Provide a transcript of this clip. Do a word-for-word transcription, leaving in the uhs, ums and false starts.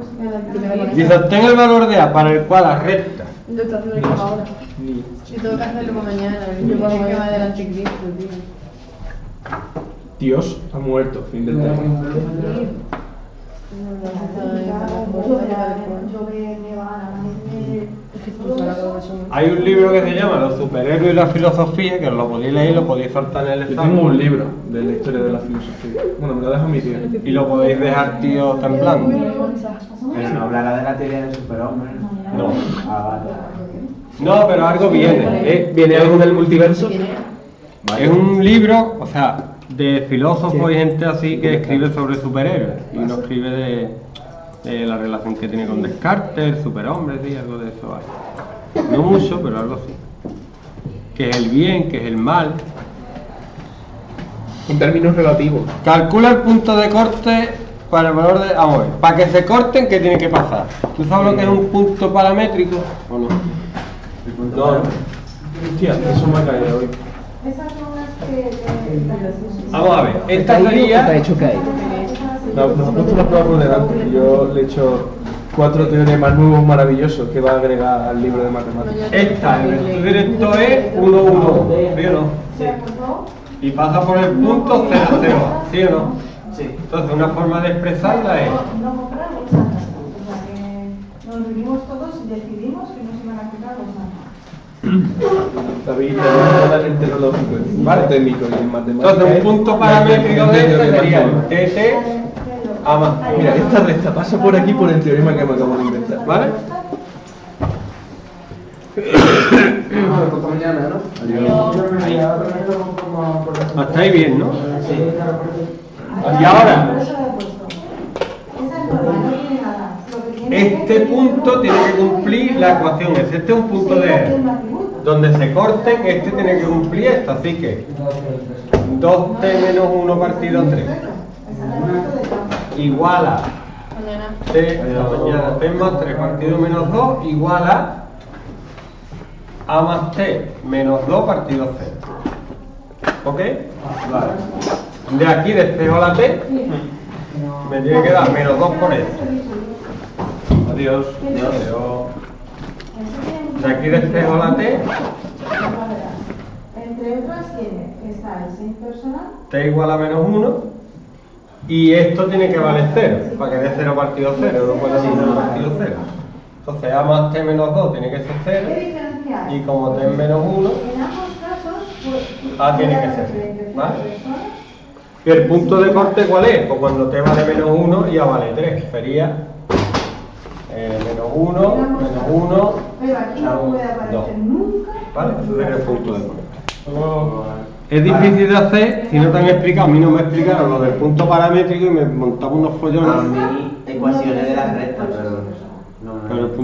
Dice, obtén el valor de A para el cual la recta. Yo estoy haciendo el ahora. Y tengo que hacerlo para mañana. Yo creo que va del anticristo, tío. Dios ha muerto, fin del tema. Hay un libro que se llama Los superhéroes y la filosofía, que lo podéis leer y lo podéis soltar en el Yo examen. tengo un libro de la historia de la filosofía. Bueno, me lo deja mi tío. Y lo podéis dejar, tío, temblando. Pero no hablará de la teoría del superhombre. No. Ah, vale. No, pero algo viene. ¿Eh? ¿Viene algo del multiverso? Es un libro, o sea, de filósofos y gente así que escribe sobre superhéroes. Y uno escribe de, de la relación que tiene con Descartes, superhombres y algo de eso hay. No mucho, pero algo así. Que es el bien, que es el mal. En términos relativos. Calcula el punto de corte para el valor de... Vamos a ver, para que se corten, ¿qué tiene que pasar? ¿Tú sabes lo que es un punto paramétrico o no? No. Hostia, eso me ha caído hoy. Esas son las que... Vamos a ver, esta sería... No, nos ha puesto la prueba por delante. Yo le he hecho cuatro teoremas nuevos maravillosos que va a agregar al libro de matemáticas. Esta, el vector directo es uno, uno, ¿sí o no? Sí. Y pasa por el punto cero, cero, ¿sí o no? Sí. Entonces, una forma de expresarla es... No compramos los datos. O sea que nos reunimos todos y decidimos que nos iban a comprar los datos. David, te voy el tecnológico, el Vale. técnico y el matemático. Entonces, un punto paramétrico de este sería el T T a más. Mira, esta recta pasa por aquí por el teorema que me acabo de inventar. ¿Vale? Hasta mañana, ¿no? Hasta ahí bien, ¿no? Sí. Y ahora, Por eso lo he puesto. Esa es normal, no tiene nada. Lo que tiene este es- punto tiene que cumplir la ecuación. Es este es un punto de donde se corten, este tiene que cumplir esto. Así que dos t menos uno partido tres igual a Mañana. t, hasta mañana, t más tres partido menos dos igual a a más t menos dos partido cero. ¿Ok? Vale. De aquí despejo la t, me tiene que dar menos dos por esto. Adiós. Adiós. De aquí despejo la t, Entre otras tiene, está el sin personal. t igual a menos uno. Y esto tiene que valer cero, para que dé cero partido cero, no puede ser cero partido cero. Entonces a más t menos dos tiene que ser cero, ¿Qué diferencia hay? y como t es menos uno, En ambos casos, pues, A tiene que ser cero, ¿vale? ¿Y el punto de corte cuál es? Pues cuando t vale menos uno y a vale tres, sería eh, menos uno, menos uno, Pero aquí no puede dos, aparecer nunca. ¿vale? Eso sería el punto de corte. Es difícil de hacer, si no te han explicado, a mí no me explicaron lo del punto paramétrico y me montaba unos A follones. mí, ecuaciones de las rectas, pero no Pero el me...